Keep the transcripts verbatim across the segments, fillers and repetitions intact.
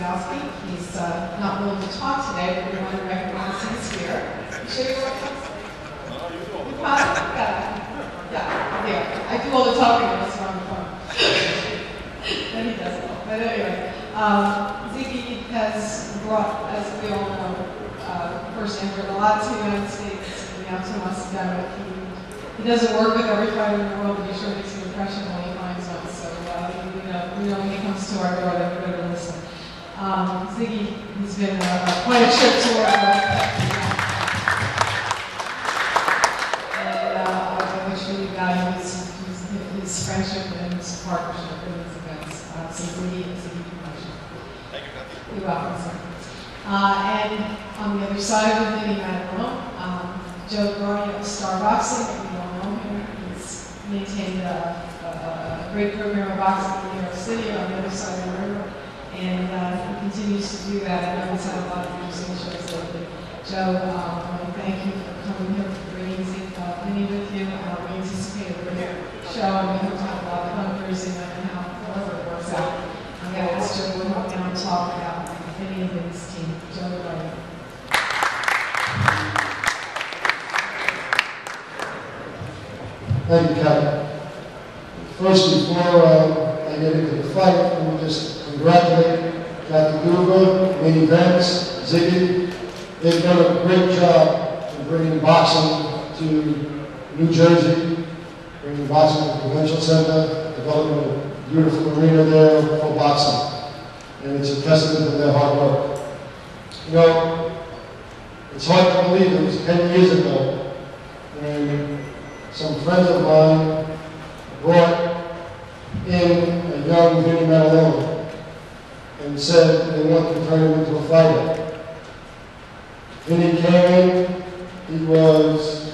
He's uh, not willing to talk today, but we want to recognize his here. You sure you want to talk? Yeah, yeah, yeah. I do all the talking when it's on the phone. And he does it all. But anyway, um, Ziggy has brought, as we all know, uh, firsthand a lot to the United States. We have Tomasz Adamek. He, he doesn't work with every fighter in the world, but he sure makes an impression when he finds one. So uh, we, know, we know when he comes to our door that we're going to listen. Um, Ziggy has been uh, quite a trip to work with. And uh, I wish we value his, his, his friendship and his partnership in these events. Uh, so Ziggy and Ziggy Promotion. Thank you, Kathy. You're welcome, sir. Uh, and on the other side of Vinny Maddalone, um, DeGuardia of Star Boxing, we all know him. He's maintained a, a, a great program of boxing in New York City on the other side of the river. And uh, he continues to do that. I know he's had a lot of interesting shows lately. Joe, um, I want to thank you for coming here, for bringing uh, Vinny with you. Uh, we anticipate a great show, and we hope to have a lot of fun Thursday night and how however it works out. I'm going to ask Joe to come down and talk about Vinny and Vinny's team. Joe, right. Thank you, Kevin. First, before uh, I get into the fight, let me just congratulate Doctor Duva, Vinny Vance, Ziggy. They've done a great job in bringing boxing to New Jersey, bringing boxing to the Prudential Center, developing a beautiful arena there for boxing. And it's a testament to their hard work. You know, it's hard to believe it was ten years ago when some friends of mine brought in a young Vinny Maddalone and said they wanted to turn him into a fighter. Vinny came in, he was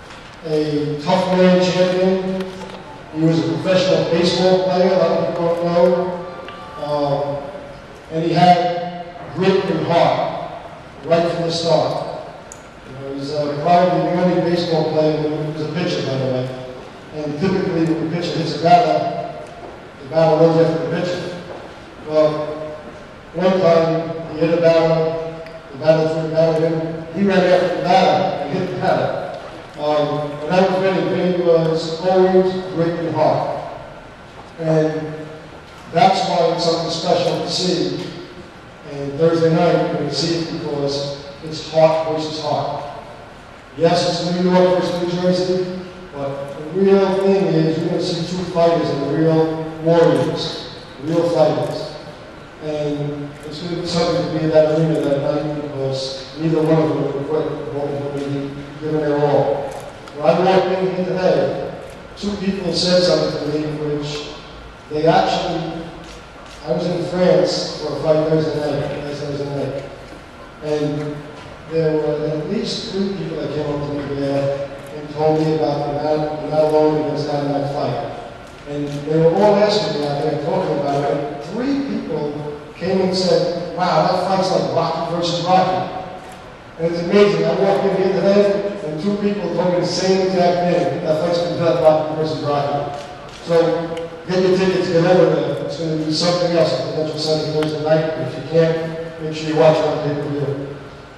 a tough man champion, he was a professional baseball player, a lot of people don't know, um, and he had grit and heart right from the start. You know, he was uh, probably the only baseball player who was a pitcher, by the way. And typically when the pitcher hits a batter, the batter runs after the pitcher. Well, one time he hit a batter, the batter threw the batter in, he ran after the batter and hit the batter. Um, when I was Vinny, Vinny was always great in heart. And that's why it's something special to see. And Thursday night, you're going to see it because it's heart versus heart. Yes, it's New York versus New Jersey, but the real thing is you're going to see two fighters and real warriors, real fighters. And it's going to be something to be in that arena that night because neither one of them will quit. Both of them will be giving their all. When I walked in here today, two people said something to me which they actually, I was in France for a fight Thursday night, last Thursday night, and there were at least three people that came up to me there and told me about the Maddalone against Adamek fight. And they were all asking me out there, talking about it, and three people came and said, wow, that fight's like Rocky versus Rocky. And it's amazing, I walked in here today, and two people told me the same exact thing, that fight's going to be like Rocky versus Rocky. So, get your tickets, get over there. It's going to be something else at the Prudential Center Thursday night. If you can't, make sure you watch it on pay-per-view.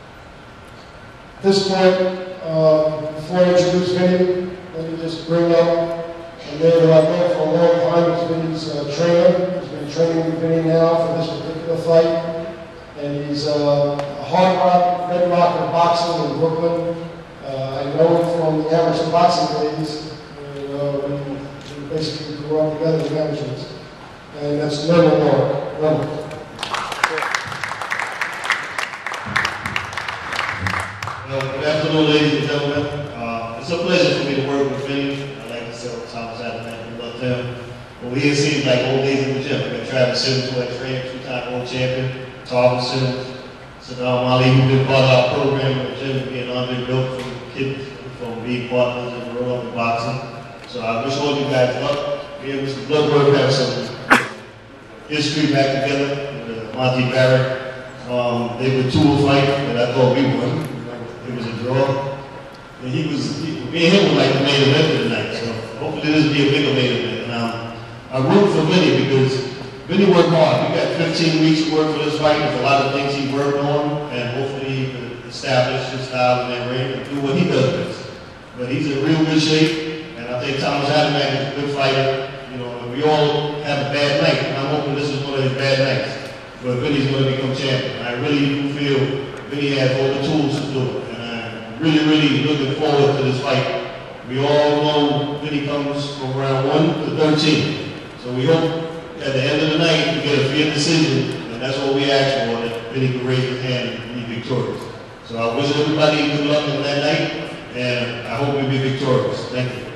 At this point, uh, before I introduce Vinny, let me just bring up a man who I've known for a long time. He's Vinny's uh, trainer. He's been training with Vinny now for this particular fight. And he's uh, a hard rock, red rock of boxing in Brooklyn. Uh, I know him from the amateur boxing days. And, uh, we, we basically grew up together as amateurs. And that's Nirmal Lorick. Nirmal. Well, good afternoon, ladies and gentlemen. Uh, it's a pleasure for me to work with Vinny. I like to say Tomasz Adamek, we love him. Well, he seems like old days in the gym. I've been Travis Simmons, who I trained, two-time world champion, Tomasz Simmons. Saddam Ali, who's been part of our program in the gym, being Andre built from kids, from being partners and growing up in boxing. So I wish all you guys luck. We have some blood work, have some history back together with uh, Monty Barrett. Um, they were two fight that I thought we won. It was a draw. And he was, he, me and him were like the main event of the night. So hopefully this will be a bigger main event. Now, I root for Vinny because Vinny worked hard. We got fifteen weeks to work for this fight. There's a lot of things he worked on, and hopefully he can establish his style in that ring and do what he does best. But he's in real good shape, and I think Tomasz Adamek is a good fighter. You know, we all have a bad night, and I'm hoping this is one of his bad nights. But Vinny's going to become champion. I really do feel Vinny has all the tools to do it, and I'm really, really looking forward to this fight. We all know Vinny comes from round one to thirteen, so we hope at the end of the night we get a fair decision, and that's what we ask for, that Vinny can raise his hand and be victorious. So I wish everybody good luck on that night, and I hope we be victorious. Thank you.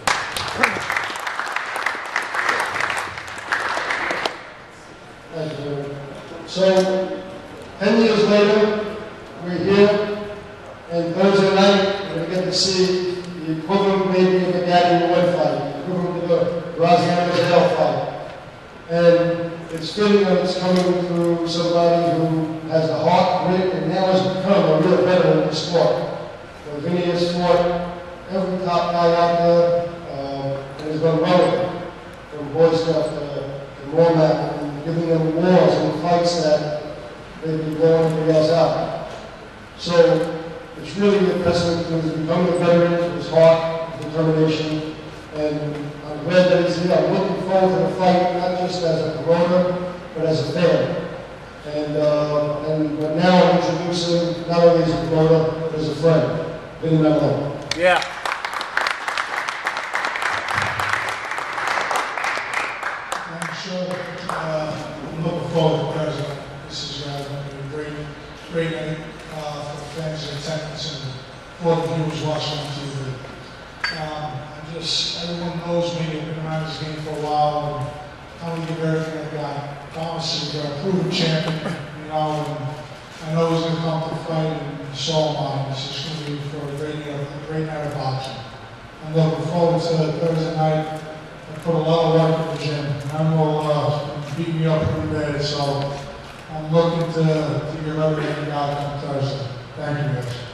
Thank you. So, ten years later, we're here, and Thursday night, we're going to get to see the equivalent maybe of a Daddy Boy fight, the equivalent of a Rosalind Adele fight. And it's fitting that it's coming through somebody who has the heart, grit, and now has become a real veteran in the sport. So Vinny has fought every top guy out there, uh, and has done well with them, from Boy Scout to, to Romac, and giving them wars and fights that they'd be blowing everybody else out. So it's really a testament to his becoming a veteran, to his heart, his determination, and I'm glad that he's here. I'm looking forward to the fight, not just as a promoter, but as a fan. And, uh, and but now I'm introducing not only as a promoter, but as a friend, Vinny Maddalone. Yeah. I'm sure uh, I'm looking forward to President. This is uh, going to be a great, great night uh, for the fans in attendance and for the viewers watching on T V. Um, I just, everyone knows me, I've been around this game for a while, and I want to give everything I've got. Thomas is a proven champion, you know, and I know he's going to come to the fight, and so am I. This is going to be for a great, a great night of boxing. I'm looking forward to Thursday night. I put a lot of work in the gym, and I will uh, beat me up pretty bad, so I'm looking to, to give everything I got on Thursday. Thank you, guys.